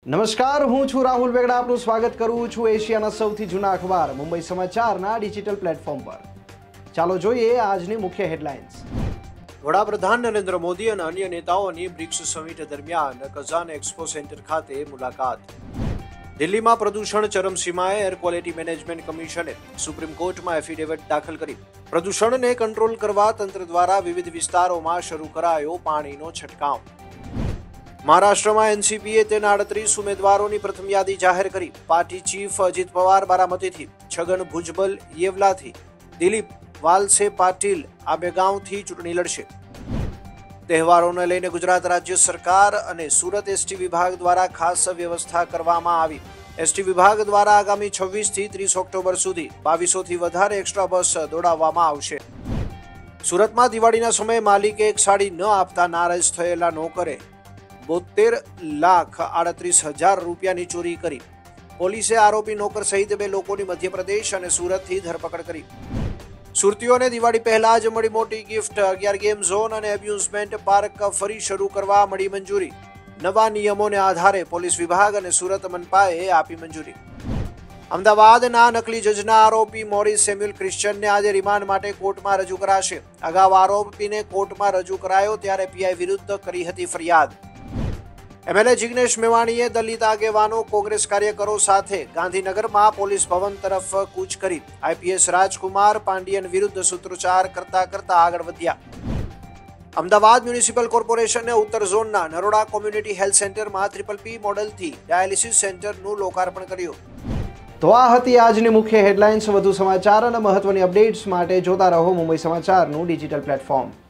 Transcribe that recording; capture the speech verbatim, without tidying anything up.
નમસ્કાર, હું છું રાહુલ વેગડા. આપનું સ્વાગત કરું છું એશિયાના સૌથી જૂના અખબાર મુંબઈ સમાચારના ડિજિટલ પ્લેટફોર્મ પર. ચાલો જોઈએ આજની મુખ્ય હેડલાઇન્સ. વડાપ્રધાન નરેન્દ્ર મોદી અને અન્ય નેતાઓની બ્રિક્સ સમિટ દરમિયાન કઝાન એક્સપો સેન્ટર ખાતે મુલાકાત. દિલ્હીમાં પ્રદૂષણ ચરમસીમાએ. એર ક્વોલિટી મેનેજમેન્ટ કમિશને સુપ્રીમ કોર્ટમાં એફિડેવિટ દાખલ કરી. પ્રદૂષણને કંટ્રોલ કરવા તંત્ર દ્વારા વિવિધ વિસ્તારોમાં શરૂ કરાયો પાણીનો છંટકાવ. મહારાષ્ટ્રમાં એનસીપીએ તેના આડત્રીસ ઉમેદવારોની પ્રથમ યાદી જાહેર કરી. પાર્ટી ચીફ અજીત પવાર બારામતીથી, છગન ભુજબલ યેવલાથી, દિલીપ વાલસે પાટીલ આ બે ગામથી ચૂંટણી લડશે. તહેવારોને લઈને ગુજરાત રાજ્ય સરકાર અને સુરત એસટી વિભાગ દ્વારા ખાસ વ્યવસ્થા કરવામાં આવી. એસટી વિભાગ દ્વારા આગામી છવ્વીસ થી ત્રીસ ઓક્ટોબર સુધી બાવીસો થી વધારે એક્સ્ટ્રા બસ દોડાવવામાં આવશે. સુરતમાં દિવાળીના સમયે માલિકે એક સાડી ન આપતા નારાજ થયેલા નોકરે બોતેર લાખ આડત્રીસ હજાર રૂપિયાની ચોરી કરી. પોલીસે આરોપી નોકર સહિત બે લોકોની મધ્યપ્રદેશ અને સુરતથી ધરપકડ કરી. સુરતીઓને દિવાળી પહેલા જ મળી મોટી ગિફ્ટ. અગિયાર ગેમ ઝોન અને એમ્યુઝમેન્ટ પાર્ક ફરી શરૂ કરવા મળી મંજૂરી. નવા નિયમોને આધારે પોલીસ વિભાગ અને સુરત મનપાએ આપી મંજૂરી. અમદાવાદના નકલી જજના આરોપી મોરિસ સેમ્યુઅલ ક્રિશ્ચનને આજે રિમાન્ડ માટે કોર્ટમાં રજૂ કરાશે. અગાઉ આરોપીને કોર્ટમાં રજૂ કરાયો ત્યારે પીઆઈ વિરુદ્ધ કરી હતી ફરિયાદ. એમએલએ જિગ્નેશ મેવાણીએ દલિત આગેવાનો કોંગ્રેસ કાર્યકરો સાથે ગાંધીનગરમાં પોલીસ ભવન તરફ કૂચ કરી. આઈપીએસ રાજકુમાર પાંડિયન વિરુદ્ધ સૂત્રોચ્ચાર કરતા કરતા આગળ વધ્યા. અમદાવાદ મ્યુનિસિપલ કોર્પોરેશને ઉત્તર ઝોનના નરોડા કોમ્યુનિટી હેલ્થ સેન્ટરમાં ટ્રિપલ પી મોડલથી ડાયાલિસિસ સેન્ટરનું લોકાર્પણ કર્યું. તો આ હતી આજની મુખ્ય હેડલાઇન્સ. વધુ સમાચાર અને મહત્વની અપડેટ્સ માટે જોતા રહો મુંબઈ સમાચારનું ડિજિટલ પ્લેટફોર્મ.